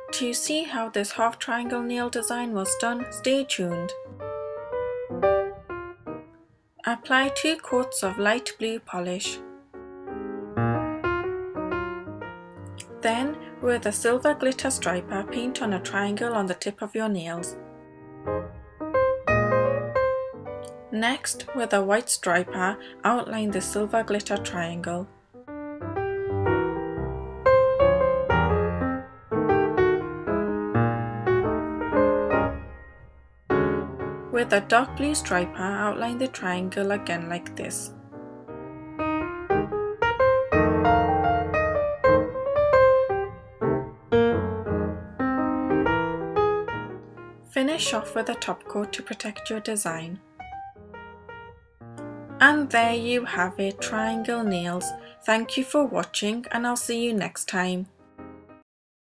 To see how this half triangle nail design was done, stay tuned. Apply 2 coats of light blue polish. Then, with a silver glitter striper, paint on a triangle on the tip of your nails. Next, with a white striper, outline the silver glitter triangle. With a dark blue striper, outline the triangle again like this. Finish off with a top coat to protect your design. And there you have it, triangle nails. Thank you for watching and I'll see you next time.